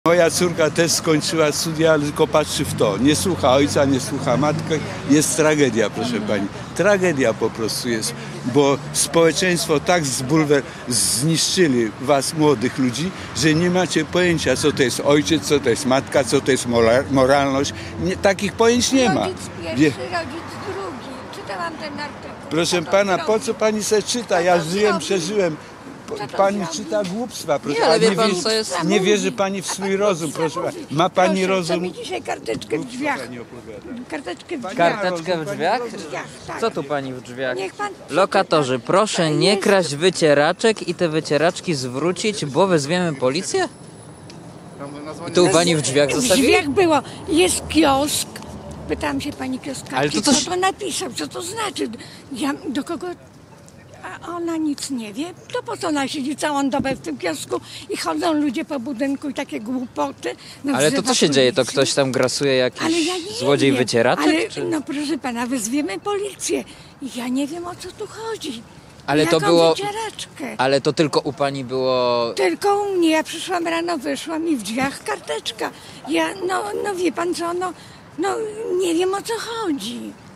Moja córka też skończyła studia, ale tylko patrzy w to. Nie słucha ojca, nie słucha matki. Jest tragedia, proszę pani. Tragedia po prostu jest, bo społeczeństwo tak zniszczyli was, młodych ludzi, że nie macie pojęcia, co to jest ojciec, co to jest matka, co to jest moralność. Takich pojęć nie ma. Rodzic pierwszy, rodzic drugi. Czytałam ten artykuł. Proszę pana, po co pani se czyta? Ja żyłem, przeżyłem. Pani czyta głupstwa, proszę. Nie, ale wie pan, co jest... Nie wierzy pani w swój rozum, proszę. Ma pani rozum? Co mi dzisiaj karteczkę w drzwiach. Karteczkę w drzwiach. Karteczkę w drzwiach? Tak. Co tu pani w drzwiach? Niech pan Lokatorzy, przeczyta. proszę nie Jest- kraść wycieraczek i te wycieraczki zwrócić, bo wezwiemy policję? I tu pani w drzwiach W zostawili? drzwiach było. Jest kiosk. Pytałam się pani kioskarki, Ale to coś- co to napisał, co to znaczy. Ja do kogo... A ona nic nie wie. To po co ona siedzi całą dobę w tym kiosku i chodzą ludzie po budynku i takie głupoty. No, Ale to wzywa co się dzieje? To policję. ktoś tam grasuje Ale jakiś ja nie złodziej wiem. wycieraczek? Ale, Czy... no proszę pana, wezwiemy policję. Ja nie wiem, o co tu chodzi. Ale to Jaką było... wycieraczkę? Ale to tylko u pani było... Tylko u mnie, ja przyszłam rano, wyszłam i w drzwiach karteczka. Ja, no wie pan co, no nie wiem, o co chodzi.